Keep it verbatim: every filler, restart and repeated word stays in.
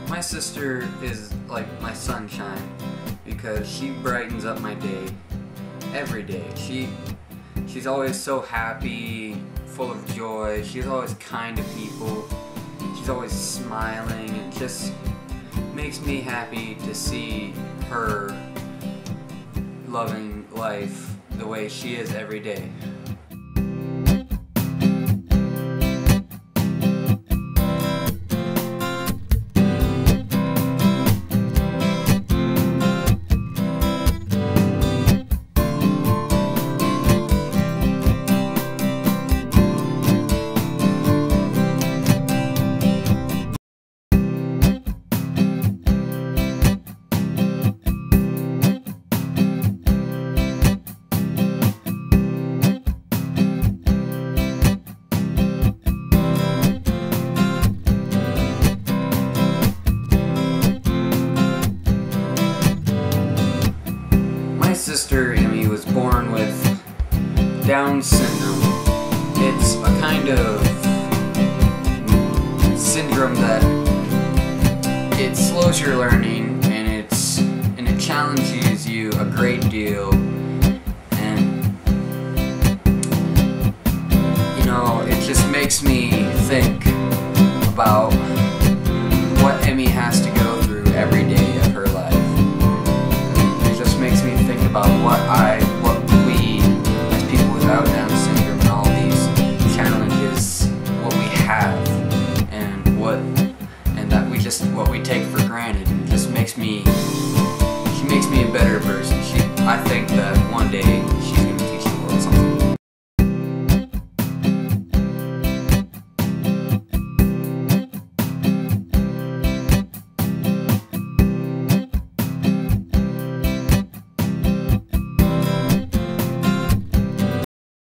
My sister is like my sunshine because she brightens up my day every day. She she's always so happy, full of joy. She's always kind to people. She's always smiling. It just makes me happy to see her loving life the way she is every day. My sister Emmy was born with Down syndrome. It's a kind of syndrome that it slows your learning and it's and it challenges you a great deal, and you know, it just makes me think about what Emmy has to go through every day of her life. Makes me think about what I, what we, as people without Down syndrome, and all these challenges, what we have, and what, and that we just, what we take for granted, and just makes me, she makes me a better person.